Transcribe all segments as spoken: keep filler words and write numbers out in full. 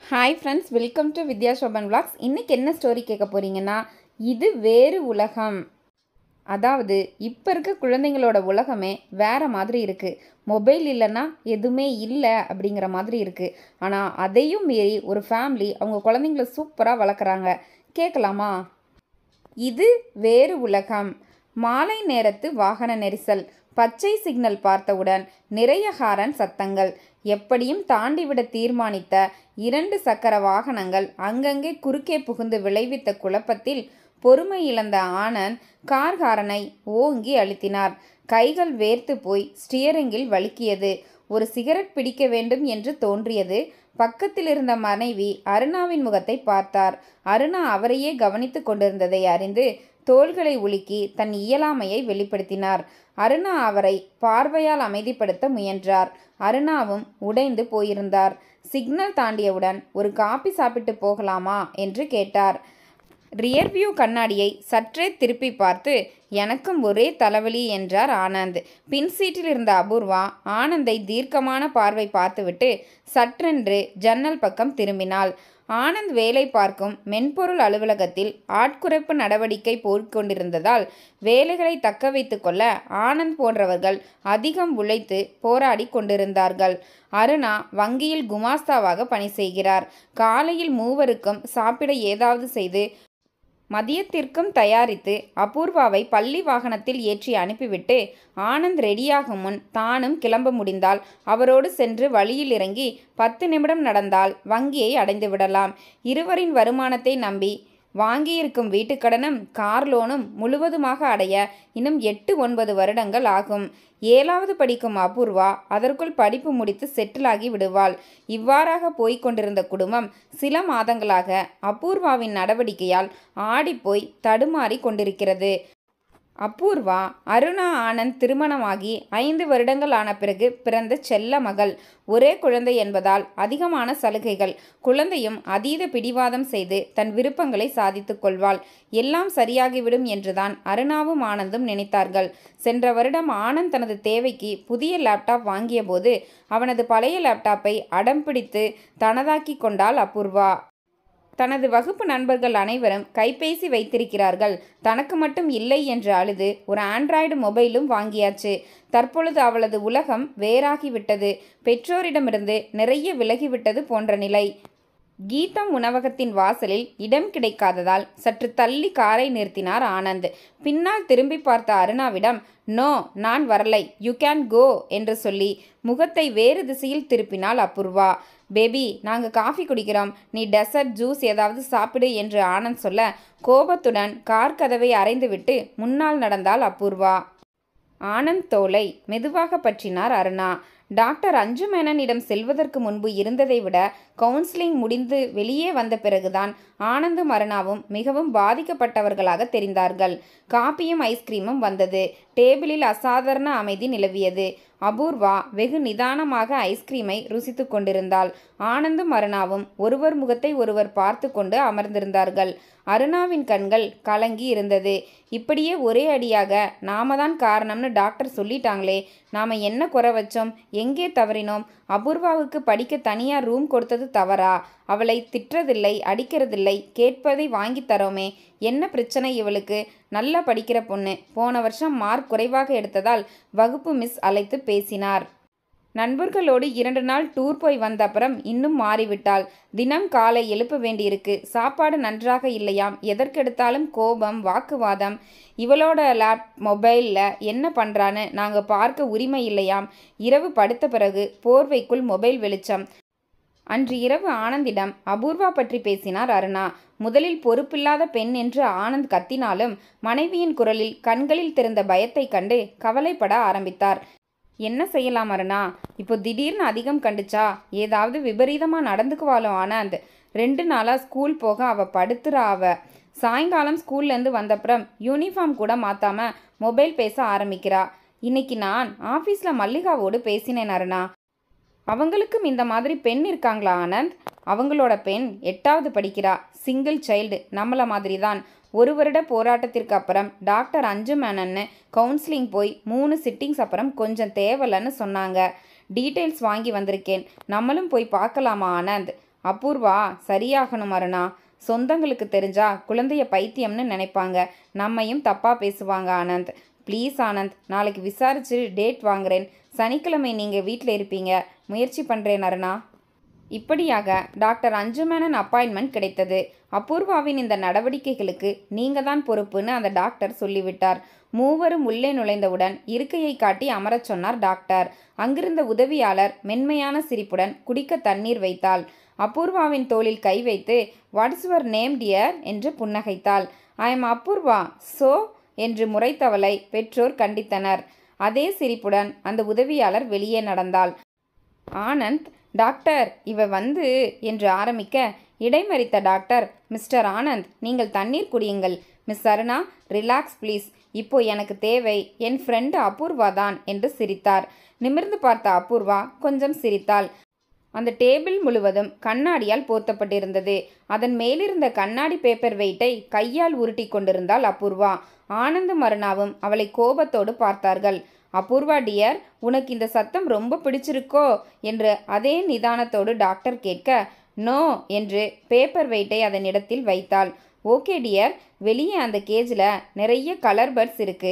Hi friends, welcome to Vidya Shoban vlogs. இன்றைக்கி என்ன story கேட்க போகிறீங்கன்னா, இது வேறு உலகம். அதாவது இப்போ இருக்க குழந்தைங்களோட உலகமே வேறு மாதிரி இருக்குது. மொபைல் இல்லைன்னா எதுவுமே இல்லை அப்படிங்கிற மாதிரி இருக்குது. ஆனால் அதையும் மீறி ஒரு ஃபேமிலி அவங்க குழந்தைங்கள சூப்பராக வளர்க்குறாங்க. கேட்கலாமா? இது வேறு உலகம். மாலை நேரத்து வாகன நெரிசல். பச்சை சிக்னல் பார்த்தவுடன் நிறைய ஹாரன் சத்தங்கள். எப்படியும் தாண்டிவிட தீர்மானித்த இரண்டு சக்கர வாகனங்கள் அங்கங்கே குறுக்கே புகுந்து விளைவித்த குழப்பத்தில் பொறுமை இழந்த ஆனந்த் கார் ஹாரனை ஓங்கி அழுத்தினார். கைகள் வேர்த்து போய் ஸ்டியரிங்கில் வழுக்கியது. ஒரு சிகரெட் பிடிக்க வேண்டும் என்று தோன்றியது. பக்கத்தில் இருந்த மனைவி அருணாவின் முகத்தை பார்த்தார். அருணா அவரையே கவனித்து கொண்டிருந்ததை அறிந்து தோள்களை உலுக்கி தன் இயலாமையை வெளிப்படுத்தினார். அருணா அவரை பார்வையால் அமைதிப்படுத்த முயன்றார். அருணாவும் உடைந்து போயிருந்தார். சிக்னல் தாண்டியவுடன் ஒரு காபி சாப்பிட்டு போகலாமா என்று கேட்டார். ரியர்வியூ கண்ணாடியை சற்றே திருப்பி பார்த்து, எனக்கும் ஒரே தலைவலி என்றார் ஆனந்த். பின் சீட்டில் இருந்த அபூர்வா ஆனந்தை தீர்க்கமான பார்வை பார்த்துவிட்டு சற்றென்று ஜன்னல் பக்கம் திரும்பினாள். ஆனந்த் வேலை பார்க்கும் மென்பொருள் அலுவலகத்தில் ஆட்குறைப்பு நடவடிக்கை போய்கொண்டிருந்ததால் வேலைகளை தக்க வைத்து கொள்ள ஆனந்த் போன்றவர்கள் அதிகம் உழைத்து போராடி கொண்டிருந்தார்கள். அருணா வங்கியில் குமாஸ்தாவாக பணி செய்கிறார். காலையில் மூவருக்கும் சாப்பிட ஏதாவது செய்து மதியத்திற்கும் தயாரித்து அபூர்வாவை பள்ளி வாகனத்தில் ஏற்றி அனுப்பிவிட்டு ஆனந்த் ரெடியாகும் முன் தானும் கிளம்ப முடிந்தால் அவரோடு சென்று வழியில் இறங்கி பத்து நிமிடம் நடந்தால் வங்கியை அடைந்து விடலாம். இருவரின் வருமானத்தை நம்பி வாங்கியிருக்கும் வீட்டுக்கடனும் கார் லோனும் முழுவதுமாக அடைய இன்னும் எட்டு ஒன்பது வருடங்கள் ஆகும். ஏழாவது படிக்கும் அபூர்வா அதற்குள் படிப்பு முடித்து செட்டிலாகி விடுவாள். இவ்வாறாக போய்கொண்டிருந்த குடும்பம் சில மாதங்களாக அபூர்வாவின் நடவடிக்கையால் ஆடிப்போய் தடுமாறி கொண்டிருக்கிறது. அபூர்வா அருணா ஆனந்த் திருமணமாகி ஐந்து வருடங்கள் ஆன பிறகு பிறந்த செல்ல மகள். ஒரே குழந்தை என்பதால் அதிகமான சலுகைகள். குழந்தையும் அதீத பிடிவாதம் செய்து தன் விருப்பங்களை சாதித்து கொள்வாள். எல்லாம் சரியாகிவிடும் என்றுதான் அருணாவும் ஆனந்தும் நினைத்தார்கள். சென்ற வருடம் ஆனந்த் தனது தேவைக்கு புதிய லேப்டாப் வாங்கிய போது அவனது பழைய லேப்டாப்பை அடம் பிடித்து தனதாக்கி கொண்டாள் அபூர்வா. தனது வகுப்பு நண்பர்கள் அனைவரும் கைபேசி வைத்திருக்கிறார்கள், தனக்கு மட்டும் இல்லை என்று அழுது ஒரு ஆண்ட்ராய்டு மொபைலும் வாங்கியாச்சு. தற்பொழுது அவளது உலகம் வேறாகிவிட்டது. பெற்றோரிடமிருந்து நிறைய விலகிவிட்டது போன்ற நிலை. கீதம் உணவகத்தின் வாசலில் இடம் கிடைக்காததால் சற்று தள்ளி காரை நிறுத்தினார் ஆனந்த். பின்னால் திரும்பி பார்த்த அருணாவிடம், நோ, நான் வரலை, யூ கேன் கோ என்று சொல்லி முகத்தை வேறு திசையில் திருப்பினாள் அபூர்வா. பேபி, நாங்கள் காஃபி குடிக்கிறோம், நீ டெசர்ட் ஜூஸ் ஏதாவது சாப்பிடு என்று ஆனந்த் சொல்ல கோபத்துடன் கார் கதவை அறைந்துவிட்டு முன்னால் நடந்தாள் அபூர்வா. ஆனந்த் தோளை மெதுவாக பற்றினார் அருணா. டாக்டர் அஞ்சு மேனனிடம் செல்வதற்கு முன்பு இருந்ததை விட கவுன்சிலிங் முடிந்து வெளியே வந்த பிறகுதான் ஆனந்தும் அருணாவும் மிகவும் பாதிக்கப்பட்டவர்களாக தெரிந்தார்கள். காப்பியும் ஐஸ்கிரீமும் வந்தது. டேபிளில் அசாதாரண அமைதி நிலவியது. அபூர்வா வெகு நிதானமாக ஐஸ்கிரீமை ருசித்து கொண்டிருந்தாள். ஆனந்தும் அருணாவும் ஒருவர் முகத்தை ஒருவர் பார்த்து கொண்டு அமர்ந்திருந்தார்கள். அருணாவின் கண்கள் கலங்கி இருந்தது. இப்படியே ஒரே அடியாக நாம தான் காரணம்னு டாக்டர் சொல்லிட்டாங்களே, நாம் என்ன குறை வச்சோம், எங்கே தவறினோம்? அபூர்வாவுக்கு படிக்க தனியாக ரூம் கொடுத்தது தவறா? அவளை திட்டுறதில்லை, அடிக்கிறதில்லை, கேட்பதை வாங்கி தரோமே, என்ன பிரச்சனை இவளுக்கு? நல்லா படிக்கிற பொண்ணு. போன வருஷம் மார்க் குறைவாக எடுத்ததால் வகுப்பு மிஸ் அழைத்து பேசினார். நண்பர்களோடு இரண்டு நாள் டூர் போய் வந்த அப்புறம் இன்னும் மாறிவிட்டாள். தினம் காலை எழுப்ப வேண்டியிருக்கு. சாப்பாடு நன்றாக இல்லையாம். எதற்கெடுத்தாலும் கோபம், வாக்குவாதம். இவளோட லேப் மொபைலில் என்ன பண்ணுறான்னு நாங்கள் பார்க்க உரிமை இல்லையாம். இரவு படுத்த பிறகு போர்வைக்குள் மொபைல் வெளிச்சம். அன்று இரவு ஆனந்திடம் அபூர்வா பற்றி பேசினார் அருணா. முதலில் பொறுப்பில்லாத பெண் என்று ஆனந்த் கத்தினாலும் மனைவியின் குரலில் கண்களில் திறந்த பயத்தை கண்டு கவலைப்பட ஆரம்பித்தார். என்ன செய்யலாம் அருணா? இப்போ திடீர்னு அதிகம் கண்டுச்சா ஏதாவது விபரீதமாக நடந்துக்குவாளோ ஆனந்த்? ரெண்டு நாளாக ஸ்கூல் போக அவள் படுத்துறா. அவ சாயங்காலம் ஸ்கூல்லேருந்து வந்தப்புறம் யூனிஃபார்ம் கூட மாற்றாம மொபைல் பேச ஆரம்பிக்கிறா. இன்னைக்கு நான் ஆஃபீஸில் மல்லிகாவோடு பேசினேன் அருணா. அவங்களுக்கும் இந்த மாதிரி பெண் இருக்காங்களா ஆனந்த்? அவங்களோட பெண் எட்டாவது படிக்கிறா. சிங்கிள் சைல்டு, நம்மள மாதிரி தான். ஒரு வருட போராட்டத்திற்கு அப்புறம் டாக்டர் அஞ்சு மேனன்னு கவுன்சிலிங் போய் மூணு சிட்டிங்ஸ் அப்புறம் கொஞ்சம் தேவலைன்னு சொன்னாங்க. டீட்டெயில்ஸ் வாங்கி வந்திருக்கேன். நம்மளும் போய் பார்க்கலாமா ஆனந்த்? அபூர்வா சரியாகணும் அருணா. சொந்தங்களுக்கு தெரிஞ்சா குழந்தைய பைத்தியம்னு நினைப்பாங்க. நம்மையும் தப்பாக பேசுவாங்க ஆனந்த். ப்ளீஸ் ஆனந்த், நாளைக்கு விசாரிச்சு டேட் வாங்குறேன். சனிக்கிழமை நீங்கள் வீட்டில் இருப்பீங்க. முயற்சி பண்ணுறேன் அருணா. இப்படியாக டாக்டர் அஞ்சுமேனன் அப்பாயின்மெண்ட் கிடைத்தது. அபூர்வாவின் இந்த நடவடிக்கைகளுக்கு நீங்க தான் பொறுப்புன்னு அந்த டாக்டர் சொல்லிவிட்டார். மூவரும் உள்ளே நுழைந்தவுடன் இருக்கையை காட்டி அமரச் சொன்னார் டாக்டர். அங்கிருந்த உதவியாளர் மென்மையான சிரிப்புடன் குடிக்க தண்ணீர் வைத்தாள். அபூர்வாவின் தோளில் கை வைத்து வாட்ஸ் யுவர் நேம் டியர் என்று புன்னகைத்தாள். ஐ எம் அபூர்வா சோ என்று முறைத்தவளை பெற்றோர் கண்டித்தனர். அதே சிரிப்புடன் அந்த உதவியாளர் வெளியே நடந்தாள். ஆனந்த், டாக்டர் இவ வந்து என்று ஆரம்பிக்க இடைமறித்த டாக்டர், மிஸ்டர் ஆனந்த், நீங்கள் தண்ணீர் குடியுங்கள். Miss Aruna, relax please. இப்போ எனக்கு தேவை என் ஃப்ரெண்டு அபூர்வா தான் என்று சிரித்தார். நிமிர்ந்து பார்த்த அபூர்வா கொஞ்சம் சிரித்தாள். அந்த டேபிள் முழுவதும் கண்ணாடியால் போர்த்தப்பட்டிருந்தது. அதன் மேலிருந்த கண்ணாடி பேப்பர் வெயிட்டை கையால் உருட்டி கொண்டிருந்தாள் அபூர்வா. ஆனந்தும் அருணாவும் அவளை கோபத்தோடு பார்த்தார்கள். அபூர்வா டியர், உனக்கு இந்த சத்தம் ரொம்ப பிடிச்சிருக்கோ என்று அதே நிதானத்தோடு டாக்டர் கேட்க, நோ என்று பேப்பர் வெயிட்டை அதன் இடத்தில் வைத்தாள். ஓகே டியர், வெளியே அந்த கேஜில் நிறைய கலர் பர்ட்ஸ் இருக்கு,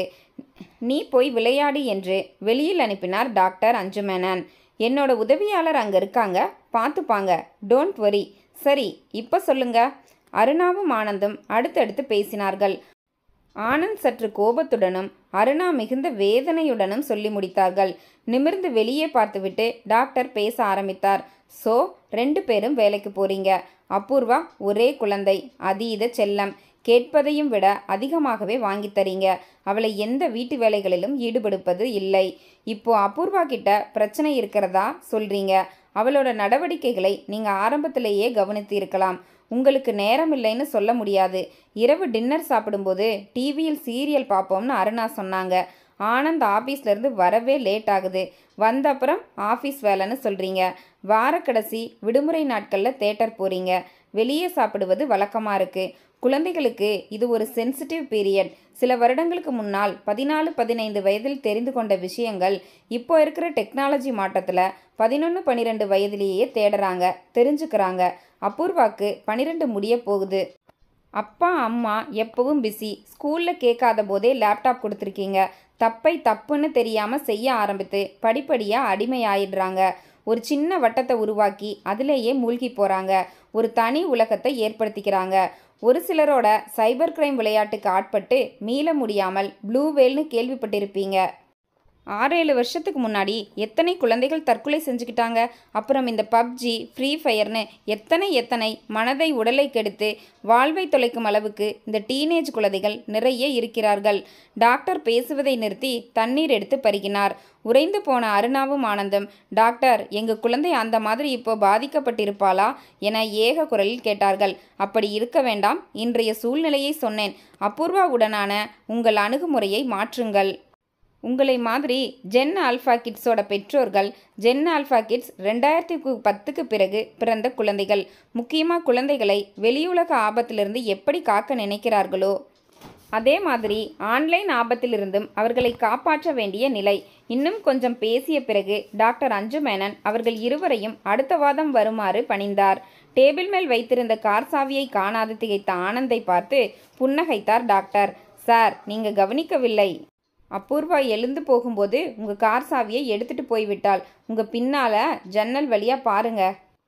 நீ போய் விளையாடு என்று வெளியில் அனுப்பினார் டாக்டர் அஞ்சுமேனன். என்னோட உதவியாளர் அங்கே இருக்காங்க, பார்த்துப்பாங்க, டோன்ட் வரி. சரி, இப்போ சொல்லுங்க. அருணாவும் ஆனந்தும் அடுத்தடுத்து பேசினார்கள். ஆனந்த் சற்று கோபத்துடனும் அருணா மிகுந்த வேதனையுடனும் சொல்லி முடித்தார்கள். நிமிர்ந்து வெளியே பார்த்துவிட்டு டாக்டர் பேச ஆரம்பித்தார். ஸோ ரெண்டு பேரும் வேலைக்கு போறீங்க. அபூர்வா ஒரே குழந்தை, அதீத செல்லம், கேட்பதையும் விட அதிகமாகவே வாங்கி தரீங்க. அவளை எந்த வீட்டு வேலைகளிலும் ஈடுபடுப்பது இல்லை. இப்போ அபூர்வா கிட்ட பிரச்சனை இருக்கிறதா சொல்றீங்க. அவளோட நடவடிக்கைகளை நீங்க ஆரம்பத்திலேயே கவனித்து இருக்கலாம். உங்களுக்கு நேரம் இல்லைன்னு சொல்ல முடியாது. இரவு டின்னர் சாப்பிடும்போது டிவியில் சீரியல் பார்ப்போம்னு அருணா சொன்னாங்க. ஆனந்த் ஆஃபீஸ்லேருந்து வரவே லேட் ஆகுது. வந்த அப்புறம் ஆஃபீஸ் வேலைன்னு சொல்கிறீங்க. வாரக்கடைசி விடுமுறை நாட்களில் தேட்டர் போகிறீங்க. வெளியே சாப்பிடுவது வழக்கமாக இருக்குது. குழந்தைகளுக்கு இது ஒரு சென்சிட்டிவ் பீரியட். சில வருடங்களுக்கு முன்னால் பதினாலு பதினைந்து வயதில் தெரிந்து கொண்ட விஷயங்கள் இப்போ இருக்கிற டெக்னாலஜி மாற்றத்தில் பதினொன்று பன்னிரெண்டு வயதிலேயே தேடுறாங்க, தெரிஞ்சுக்கிறாங்க. அபூர்வாக்கு பன்னிரெண்டு முடிய போகுது. அப்பா அம்மா எப்பவும் பிஸி. ஸ்கூலில் கேட்காத போதே லேப்டாப் கொடுத்துருக்கீங்க. தப்பை தப்புன்னு தெரியாமல் செய்ய ஆரம்பித்து படிப்படியாக அடிமையாயிடுறாங்க. ஒரு சின்ன வட்டத்தை உருவாக்கி அதிலேயே மூழ்கி போகிறாங்க. ஒரு தனி உலகத்தை ஏற்படுத்திக்கிறாங்க. ஒரு சிலரோட சைபர் கிரைம் விளையாட்டுக்கு ஆட்பட்டு மீள முடியாமல் ப்ளூ வேல்னு கேள்விப்பட்டிருப்பீங்க. ஆறேழு வருஷத்துக்கு முன்னாடி எத்தனை குழந்தைகள் தற்கொலை செஞ்சுக்கிட்டாங்க. அப்புறம் இந்த பப்ஜி, ஃப்ரீ ஃபயர்னு எத்தனை எத்தனை மனதை உடலை கெடுத்து வாழ்வை தொலைக்கும் அளவுக்கு இந்த டீனேஜ் குழந்தைகள் நிறைய இருக்கிறார்கள். டாக்டர் பேசுவதை நிறுத்தி தண்ணீர் எடுத்து பருகினார். உறைந்து போன அருணாவும் ஆனந்தும், டாக்டர், எங்கள் குழந்தை அந்த மாதிரி இப்போ பாதிக்கப்பட்டிருப்பாளா என ஏக குரலில் கேட்டார்கள். அப்படி இருக்க வேண்டாம், இன்றைய சூழ்நிலையை சொன்னேன். அபூர்வாவுடனான உங்கள் அணுகுமுறையை மாற்றுங்கள். உங்களை மாதிரி ஜென் ஆல்ஃபா கிட்ஸோட பெற்றோர்கள். ஜென் ஆல்ஃபா கிட்ஸ் ரெண்டாயிரத்தி பத்துக்கு பிறகு பிறந்த குழந்தைகள். முக்கியமாக குழந்தைகளை வெளியுலக ஆபத்திலிருந்து எப்படி காக்க நினைக்கிறார்களோ அதே மாதிரி ஆன்லைன் ஆபத்திலிருந்தும் அவர்களை காப்பாற்ற வேண்டிய நிலை. இன்னும் கொஞ்சம் பேசிய பிறகு டாக்டர் அஞ்சுமேனன் அவர்கள் இருவரையும் அடுத்த வாதம் வருமாறு பணிந்தார். டேபிள் மேல் வைத்திருந்த கார் சாவியை காணாது திகைத்த ஆனந்தை பார்த்து புன்னகைத்தார் டாக்டர். சார், நீங்கள் கவனிக்கவில்லை. அபூர்வா எழுந்து போகும்போது உங்கள் கார் சாவியை எடுத்துகிட்டு போய்விட்டாள். உங்கள் பின்னால் ஜன்னல் வழியாக பாருங்க.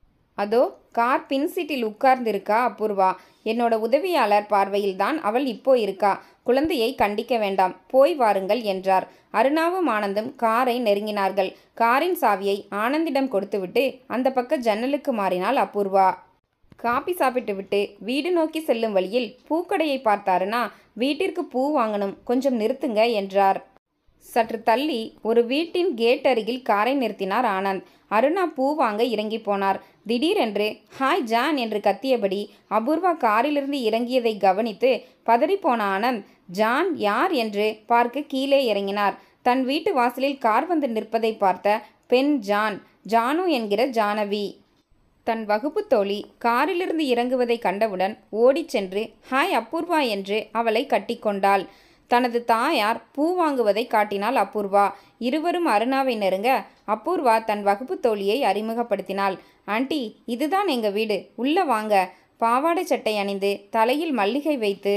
அதோ கார் பின் சீட்டில் உட்கார்ந்திருக்கா அபூர்வா. என்னோட உதவியாளர் பார்வையில் தான் அவள் இப்போ இருக்கா. குழந்தையை கண்டிக்க வேண்டாம், போய் வாருங்கள் என்றார். அருணாவும் ஆனந்தும் காரை நெருங்கினார்கள். காரின் சாவியை ஆனந்திடம் கொடுத்துவிட்டு அந்த பக்க ஜன்னலுக்கு மாறினாள் அபூர்வா. காபி சாப்பிட்டு விட்டு வீடு நோக்கி செல்லும் வழியில் பூக்கடையை பார்த்தாருனா, வீட்டிற்கு பூ வாங்கணும், கொஞ்சம் நிறுத்துங்க என்றார். சற்று தள்ளி ஒரு வீட்டின் கேட் அருகில் காரை நிறுத்தினார் ஆனந்த். அருணா பூ வாங்க இறங்கி போனார். திடீரென்று ஹாய் ஜான் என்று கத்தியபடி அபூர்வா காரிலிருந்து இறங்கியதை கவனித்து பதறிப்போன ஆனந்த், ஜான் யார் என்று பார்க்க கீழே இறங்கினார். தன் வீட்டு வாசலில் கார் வந்து நிற்பதை பார்த்த பெண் ஜான், ஜானு என்கிற ஜானவி. தன் வகுப்பு தோழி காரிலிருந்து இறங்குவதை கண்டவுடன் ஓடிச் சென்று ஹாய் அபூர்வா என்று அவளை கட்டிக்கொண்டாள். தனது தாயார் பூ வாங்குவதை காட்டினாள் அபூர்வா. இருவரும் அருணாவை நெருங்க அபூர்வா தன் வகுப்பு தோழியை அறிமுகப்படுத்தினாள். ஆண்டி, இதுதான் எங்க வீடு, உள்ள வாங்க. பாவாடை சட்டை அணிந்து தலையில் மல்லிகை வைத்து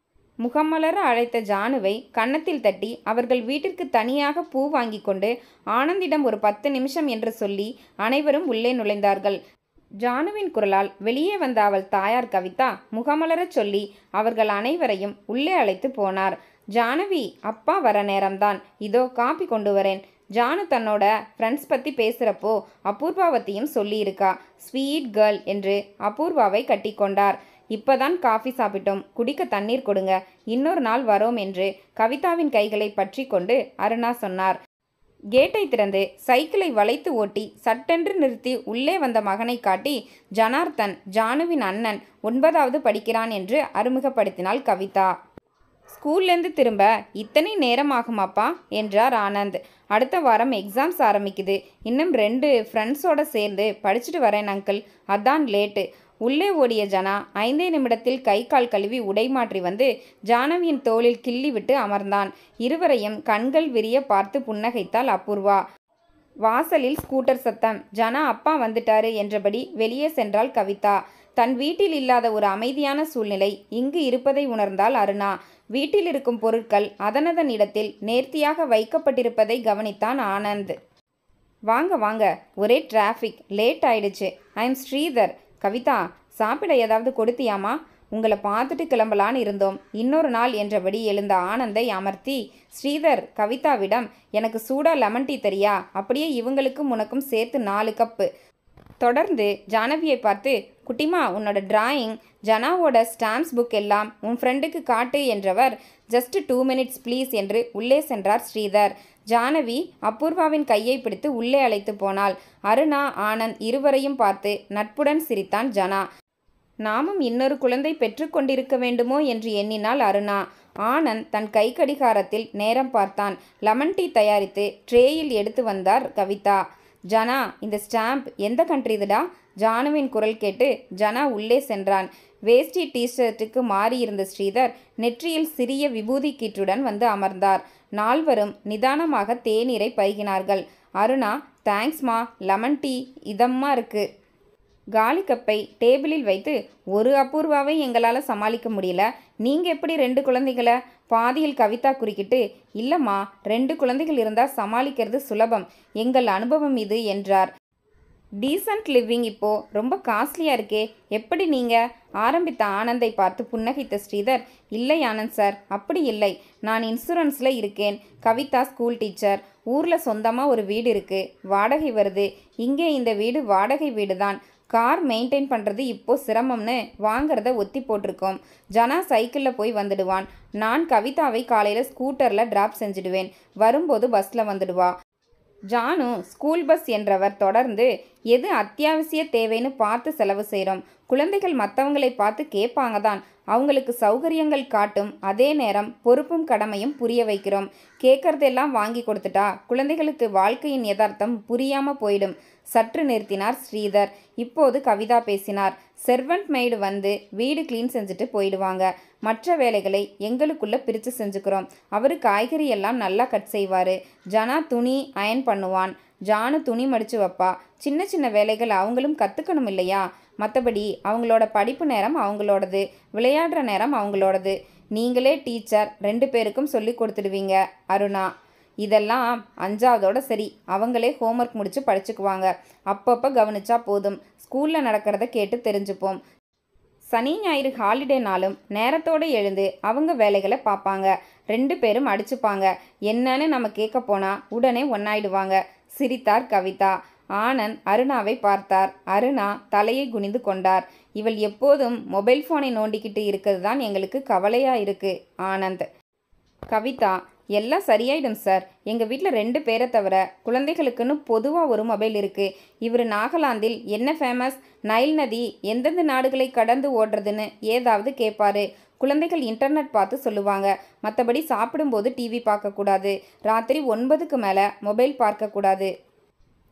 முகமலர அழைத்த ஜானுவை கன்னத்தில் தட்டி அவர்கள் வீட்டிற்கு தனியாக பூ வாங்கி கொண்டு ஆனந்திடம் ஒரு பத்து நிமிஷம் என்று சொல்லி அனைவரும் உள்ளே நுழைந்தார்கள். ஜானுவின் குரலால் வெளியே வந்த அவள் தாயார் கவிதா முகமலரச் சொல்லி அவர்கள் அனைவரையும் உள்ளே அழைத்து போனார். ஜானவி, அப்பா வர நேரம்தான், இதோ காப்பி கொண்டு வரேன். ஜானு தன்னோட ஃப்ரெண்ட்ஸ் பற்றி பேசுகிறப்போ அபூர்வாவத்தையும் சொல்லியிருக்கா. ஸ்வீட் கேர்ள் என்று அபூர்வாவை கட்டி கொண்டார். இப்பதான் காஃபி சாப்பிட்டோம், குடிக்க தண்ணீர் கொடுங்க, இன்னொரு நாள் வரோம் என்று கவிதாவின் கைகளை பற்றி கொண்டு அருணா சொன்னார். கேட்டை திறந்து சைக்கிளை வளைத்து ஓட்டி சட்டென்று நிறுத்தி உள்ளே வந்த மகனை காட்டி, ஜனார்த்தன், ஜானுவின் அண்ணன், ஒன்பதாவது படிக்கிறான் என்று அறிமுகப்படுத்தினாள் கவிதா. ஸ்கூல்லேருந்து திரும்ப இத்தனை நேரம் ஆகுமாப்பா என்றார் ஆனந்த். அடுத்த வாரம் எக்ஸாம்ஸ் ஆரம்பிக்குது, இன்னும் ரெண்டு ஃப்ரெண்ட்ஸோடு சேர்ந்து படிச்சுட்டு வரேன் அங்கிள், அதான் லேட்டு. உள்ளே ஓடிய ஜனா ஐந்தே நிமிடத்தில் கை கால் கழுவி உடை மாற்றி வந்து ஜானவியின் தோளில் கிள்ளி விட்டு அமர்ந்தான். இருவரையும் கண்கள் விரிய பார்த்து புன்னகைத்தாள் அபூர்வா. வாசலில் ஸ்கூட்டர் சத்தம். ஜனா அப்பா வந்துட்டாரு என்றபடி வெளியே சென்றாள் கவிதா. தன் வீட்டில் இல்லாத ஒரு அமைதியான சூழ்நிலை இங்கு இருப்பதை உணர்ந்தாள் அருணா. வீட்டில் இருக்கும் பொருட்கள் அதனதன் இடத்தில் நேர்த்தியாக வைக்கப்பட்டிருப்பதை கவனித்தான் ஆனந்த். வாங்க வாங்க, ஒரே டிராஃபிக், லேட் ஆயிடுச்சு. I am Sridhar. கவிதா, சாப்பிட ஏதாவது கொடுத்தியாமா? உங்களை பார்த்துட்டு கிளம்பலான்னு இருந்தோம், இன்னொரு நாள் என்றபடி எழுந்த ஆனந்தை அமர்த்தி ஸ்ரீதர் கவிதாவிடம், எனக்கு சூடா லெமன் டீ தெரியா? அப்படியே இவங்களுக்கும் உனக்கும் சேர்த்து நாலு கப்பு. தொடர்ந்து ஜானவியை பார்த்து, குட்டிமா, உன்னோட டிராயிங், ஜனாவோட ஸ்டாம்ப்ஸ் புக் எல்லாம் உன் ஃப்ரெண்டுக்கு காட்டு என்றவர், ஜஸ்ட் டூ மினிட்ஸ் ப்ளீஸ் என்று உள்ளே சென்றார் ஸ்ரீதர். ஜானவி அபூர்வாவின் கையை பிடித்து உள்ளே அழைத்து போனாள். அருணா, ஆனந்த் இருவரையும் பார்த்து நட்புடன் சிரித்தான் ஜனா. நாமும் இன்னொரு குழந்தை பெற்றுக்கொண்டிருக்க வேண்டுமோ என்று எண்ணினாள் அருணா. ஆனந்த் தன் கை கடிகாரத்தில் நேரம் பார்த்தான். லெமன் டீ தயாரித்து ட்ரேயில் எடுத்து வந்தார் கவிதா. ஜனா, இந்த ஸ்டாம்ப் எந்த கண்ட்ரிதுடா? ஜானுவின் குரல் கேட்டு ஜனா உள்ளே சென்றான். வேஷ்டி டிஷர்ட்டுக்கு மாறியிருந்த ஸ்ரீதர் நெற்றியில் சிறிய விபூதி கீற்றுடன் வந்து அமர்ந்தார். நால்வரும் நிதானமாக தேநீரை பருகினார்கள். அருணா, தேங்க்ஸ்மா, லெமன் டீ இதம்மா இருக்கு. காலி கப்பை டேபிளில் வைத்து, ஒரு அபூர்வாவை எங்களால் சமாளிக்க முடியல, நீங்கள் எப்படி ரெண்டு குழந்தைகளை? பாதியில் கவிதா குறுக்கிட்டு, இல்லைம்மா, ரெண்டு குழந்தைகள் இருந்தால் சமாளிக்கிறது சுலபம், எங்கள் அனுபவம் இது என்றார். டீசன்ட் லிவிங் இப்போ ரொம்ப காஸ்ட்லியாக இருக்கே, எப்படி நீங்கள்? ஆரம்பித்த ஆனந்தை பார்த்து புன்னகைத்த ஸ்ரீதர், இல்லை ஆனந்த் சார், அப்படி இல்லை, நான் இன்சூரன்ஸில் இருக்கேன். கவிதா ஸ்கூல் டீச்சர், ஊரில் சொந்தமாக ஒரு வீடு இருக்குது, வாடகை வருது. இங்கே இந்த வீடு வாடகை வீடு தான். கார் மெயின்டைன் பண்ணுறது இப்போது சிரமம்னு வாங்கிறத ஒத்தி போட்டிருக்கோம். ஜனா சைக்கிளில் போய் வந்துடுவான். நான் கவிதாவை காலையில் ஸ்கூட்டரில் ட்ராப் செஞ்சுடுவேன், வரும்போது பஸ்ஸில் வந்துடுவா. ஜானு ஸ்கூல் பஸ் என்றவர் தொடர்ந்து, எது அத்தியாவசிய தேவைன்னு பார்த்து செலவு செய்கிறோம். குழந்தைகள் மற்றவங்களை பார்த்து கேட்பாங்க தான், அவங்களுக்கு சௌகரியங்கள் காட்டும், அதே நேரம் பொறுப்பும் கடமையும் புரிய வைக்கிறோம். கேட்கறதெல்லாம் வாங்கி கொடுத்துட்டா குழந்தைகளுக்கு வாழ்க்கையின் யதார்த்தம் புரியாமல் போயிடும். சற்று நிறுத்தினார் ஸ்ரீதர். இப்போது கவிதா பேசினார். செர்வன்ட் மெய்டு வந்து வீடு க்ளீன் செஞ்சுட்டு போயிடுவாங்க. மற்ற வேலைகளை எங்களுக்குள்ளே பிரித்து செஞ்சுக்கிறோம். அவர் காய்கறி எல்லாம் நல்லா கட் செய்வார். ஜனா துணி அயன் பண்ணுவான். ஜானு துணி மடித்து வைப்பா. சின்ன சின்ன வேலைகள் அவங்களும் கற்றுக்கணும் இல்லையா? மற்றபடி அவங்களோட படிப்பு நேரம் அவங்களோடது, விளையாடுற நேரம் அவங்களோடது. நீங்களே டீச்சர், ரெண்டு பேருக்கும் சொல்லி கொடுத்துடுவீங்க அருணா. இதெல்லாம் அஞ்சாவதோட சரி, அவங்களே ஹோம்ஒர்க் முடித்து படிச்சுக்குவாங்க. அப்பப்போ கவனிச்சா போதும், ஸ்கூலில் நடக்கிறத கேட்டு தெரிஞ்சுப்போம். சனி ஞாயிறு ஹாலிடேனாலும் நேரத்தோடு எழுந்து அவங்க வேலைகளை பார்ப்பாங்க. ரெண்டு பேரும் அடிச்சுப்பாங்க. என்னன்னு நம்ம கேட்க போனால் உடனே ஒன்னாயிடுவாங்க. சிரித்தார் கவிதா. ஆனந்த் அருணாவை பார்த்தார். அருணா தலையை குனிந்து கொண்டார். இவள் எப்போதும் மொபைல் ஃபோனை நோண்டிக்கிட்டு இருக்கிறது தான் எங்களுக்கு கவலையாக இருக்குது ஆனந்த். கவிதா, எல்லாம் சரியாயிடும் சார். எங்கள் வீட்டில் ரெண்டு பேரை தவிர குழந்தைகளுக்குன்னு பொதுவாக ஒரு மொபைல் இருக்குது. இவர் நாகாலாந்தில் என்ன ஃபேமஸ், நைல் நதி எந்தெந்த நாடுகளை கடந்து ஓடுறதுன்னு ஏதாவது கேட்பாரு. குழந்தைகள் இன்டர்நெட் பார்த்து சொல்லுவாங்க. மற்றபடி சாப்பிடும்போது டிவி பார்க்கக்கூடாது. ராத்திரி ஒன்பதுக்கு மேலே மொபைல் பார்க்கக்கூடாது.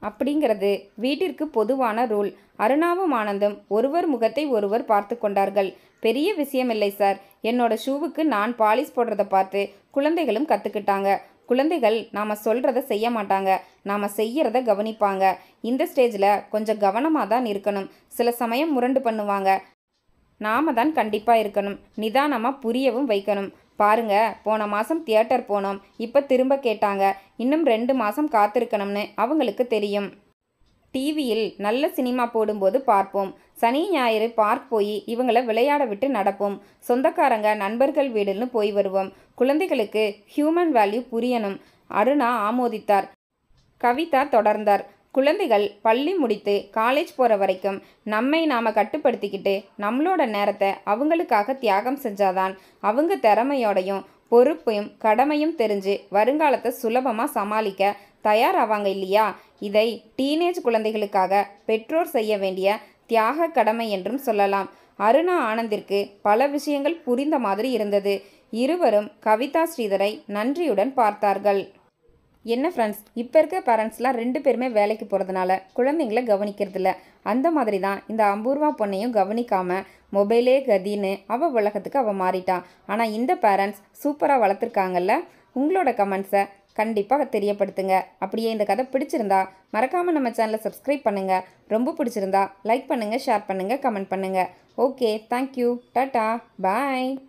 அப்படிங்கிறது வீட்டிற்கு பொதுவான ரூல். அருணாவும் ஆனந்தும் ஒருவர் முகத்தை ஒருவர் பார்த்து கொண்டார்கள். பெரிய விஷயமில்லை சார். என்னோட ஷூவுக்கு நான் பாலிஷ் போடுறத பார்த்து குழந்தைகளும் கற்றுக்கிட்டாங்க. குழந்தைகள் நாம் சொல்கிறத செய்ய மாட்டாங்க, நாம் செய்கிறத கவனிப்பாங்க. இந்த ஸ்டேஜில் கொஞ்சம் கவனமாக தான் இருக்கணும். சில சமயம் முரண்டு பண்ணுவாங்க. நாம தான் கண்டிப்பாக இருக்கணும். நிதானமாக புரியவும் வைக்கணும். பாருங்க, போன மாதம் தியேட்டர் போனோம். இப்போ திரும்ப கேட்டாங்க. இன்னும் ரெண்டு மாதம் காத்திருக்கணும்னு அவங்களுக்கு தெரியும். டிவியில் நல்ல சினிமா போடும்போது பார்ப்போம். சனி ஞாயிறு பார்க் போய் இவங்கள விளையாட விட்டு நடப்போம். சொந்தக்காரங்க நண்பர்கள் வீடுன்னு போய் வருவோம். குழந்தைகளுக்கு ஹியூமன் வேல்யூ புரியணும். அருணா ஆமோதித்தார். கவிதா தொடர்ந்தார். குழந்தைகள் பள்ளி முடித்து காலேஜ் போகிற வரைக்கும் நம்மை நாம் கட்டுப்படுத்திக்கிட்டு நம்மளோட நேரத்தை அவங்களுக்காக தியாகம் செஞ்சாதான் அவங்க திறமையோடையும் பொறுப்பையும் கடமையும் தெரிஞ்சு வருங்காலத்தை சுலபமாக சமாளிக்க தயாராவாங்க இல்லையா? இதை டீனேஜ் குழந்தைகளுக்காக பெற்றோர் செய்ய வேண்டிய தியாக கடமை என்றும் சொல்லலாம். அருணா ஆனந்திற்கு பல விஷயங்கள் புரிந்த மாதிரி இருந்தது. இருவரும் கவிதா ஸ்ரீதரை நன்றியுடன் பார்த்தார்கள். என்ன ஃப்ரெண்ட்ஸ், இப்போ இருக்க பேரண்ட்ஸ்லாம் ரெண்டு பேருமே வேலைக்கு போகிறதுனால குழந்தைங்கள கவனிக்கிறதில்ல. அந்த மாதிரி தான் இந்த அம்பூர்வா பொண்ணையும் கவனிக்காமல் மொபைலே கதின்னு அவள் உலகத்துக்கு அவள் மாறிட்டான். ஆனால் இந்த பேரண்ட்ஸ் சூப்பராக வளர்த்துருக்காங்கல்ல. உங்களோட கமெண்ட்ஸை கண்டிப்பாக தெரியப்படுத்துங்க. அப்படியே இந்த கதை பிடிச்சிருந்தா மறக்காமல் நம்ம சேனலை சப்ஸ்கிரைப் பண்ணுங்கள். ரொம்ப பிடிச்சிருந்தா லைக் பண்ணுங்கள், ஷேர் பண்ணுங்கள், கமெண்ட் பண்ணுங்கள். ஓகே, தேங்க்யூ, டாட்டா, பாய்.